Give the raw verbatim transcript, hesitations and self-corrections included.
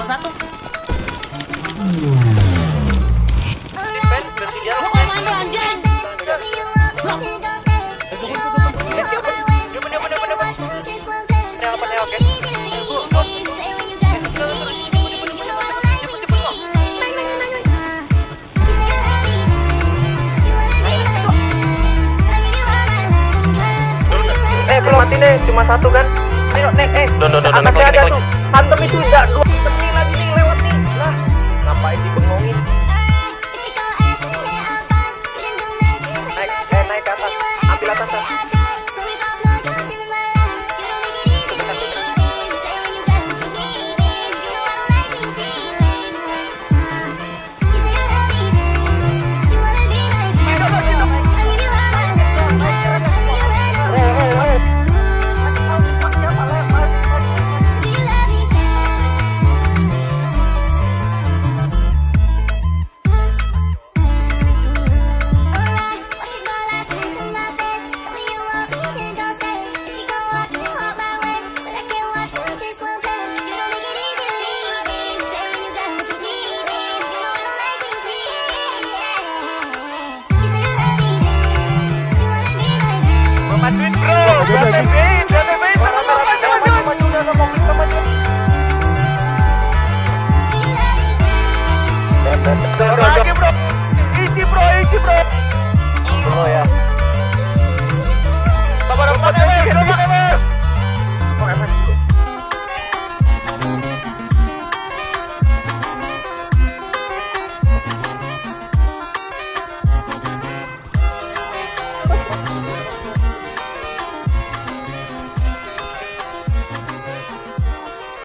satu. Eh, belum mati nih, cuma satu kan? Ayo, nek, eh, atasnya ada tuh. Hantem itu udah dua menit lagi lewat nih. Lah, ngapain dibengongin? Naik, eh, naik ke atas. Ambil atasnya. Bantuin bro, bantuin.